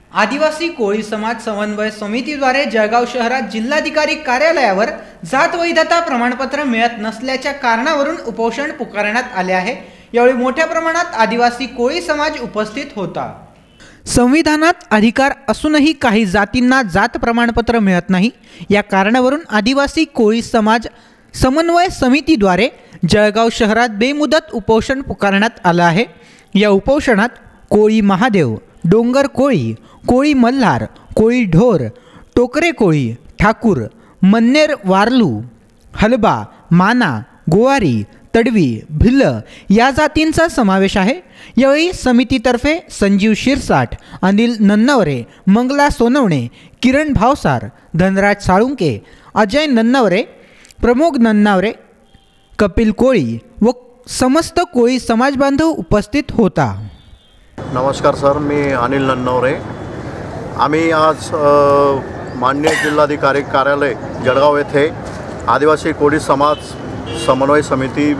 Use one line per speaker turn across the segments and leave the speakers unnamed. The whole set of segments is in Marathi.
आदिवासी कोळी समाज समन्वय समितीद्वारे जळगाव शहरात जिल्हाधिकारी कार्यालयावर जात वैधता प्रमाणपत्र मिळत नसल्याच्या कारणावरून उपोषण पुकारण्यात आले आहे। यावेळी मोठ्या प्रमाणात आदिवासी कोळी समाज उपस्थित होता। संविधानात अधिकार असूनही काही जातींना जात प्रमाणपत्र मिळत नाही, या कारणावरून आदिवासी कोळी समाज समन्वय समितीद्वारे जळगाव शहरात बेमुदत उपोषण पुकारण्यात आलं आहे। या उपोषणात कोळी महादेव, डोंगर कोळी, कोळी मल्हार, कोळी ढोर, टोकरे कोळी, ठाकूर, मन्नेर वारलू, हलबा, माना, गोवारी, तडवी, भिल्ल या जातींचा समावेश आहे। यावेळी समितीतर्फे संजीव शिरसाट, अनिल नन्नवरे, मंगला सोनवणे, किरण भावसार, धनराज साळुंके, अजय नन्नवरे, प्रमोद नन्नावरे, कपिल कोळी व समस्त कोळी समाज बांधव उपस्थित होता।
नमस्कार सर, मी अनिल नन्नवरे। आम्ही आज माननीय जिल्हाधिकारी कार्यालय जळगाव येथे आदिवासी कोळी समाज समन्वय समिती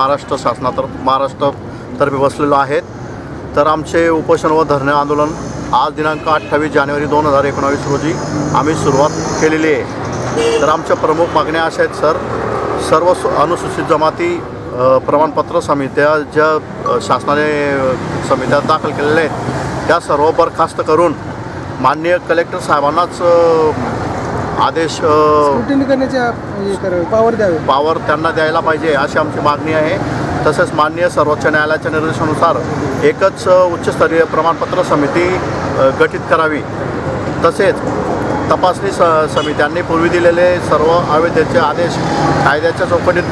महाराष्ट्रतर्फे बसलेलो आहेत। तर आमचे उपोषण व धरणे आंदोलन आज दिनांक 28 जानेवारी 2019 रोजी आम्ही सुरुवात केलेली आहे। तर आमच्या प्रमुख मागण्या अशा आहेत सर, सर्व अनुसूचित जमाती प्रमाणपत्र समित्या ज्या शासनाने समित्या दाखल केलेल्या आहेत त्या सर्व बरखास्त करून माननीय कलेक्टर साहेबांनाच आदेश
करण्याचे
पावर त्यांना द्यायला पाहिजे अशी आमची मागणी आहे। तसेच माननीय सर्वोच्च न्यायालयाच्या निर्देशानुसार एकच उच्चस्तरीय प्रमाणपत्र समिती गठीत करावी। तसेच तपासणी समित्यांनी पूर्वी दिलेले सर्व अवैधतेचे आदेश कायद्याच्या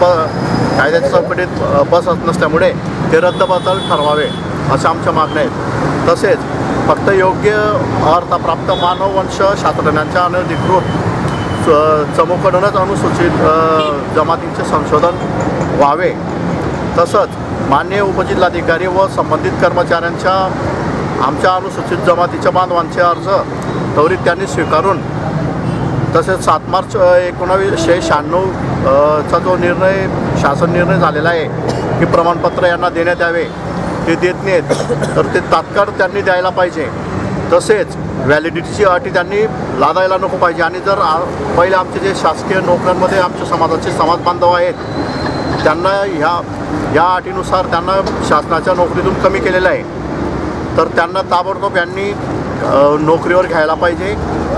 चौकटीत बसत नसल्यामुळे ते रद्दबातल ठरवावे अशा आमच्या मागण्या आहेत। तसेच फक्त योग्य अर्थप्राप्त मानववंश शास्त्रज्ञांच्या अनधिकृत चमूकडूनच अनुसूचित जमातींचे संशोधन व्हावे। तसंच माननीय उपजिल्हाधिकारी व संबंधित कर्मचाऱ्यांच्या आमच्या अनुसूचित जमातीच्या बांधवांचे अर्ज त्वरित त्यांनी स्वीकारून तसेच 7 मार्च 1996 चा जो शासन निर्णय झालेला आहे की प्रमाणपत्र यांना देण्यात यावे, ते देत नाहीत तर ते तात्काळ त्यांनी द्यायला पाहिजे। तसेच व्हॅलिडिटीची अटी त्यांनी लादायला नको पाहिजे। आणि जर पहिले आमचे जे शासकीय नोकऱ्यांमध्ये आमच्या समाजाचे समाज बांधव आहेत त्यांना ह्या अटीनुसार त्यांना शासनाच्या नोकरीतून कमी केलेलं आहे, तर त्यांना ताबडतोब यांनी नोकरीवर घ्यायला पाहिजे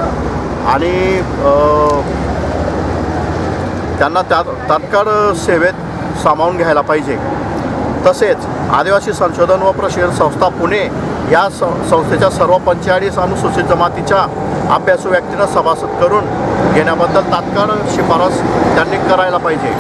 आणि त्यांना तात्काळ सेवेत सामावून घ्यायला पाहिजे। तसेच आदिवासी संशोधन व प्रशिक्षण संस्था पुणे या संस्थेच्या सर्व 45 अनुसूचित जमातीच्या अभ्यासू व्यक्तींना सभासद करून घेण्याबद्दल तात्काळ शिफारस त्यांनी करायला पाहिजे।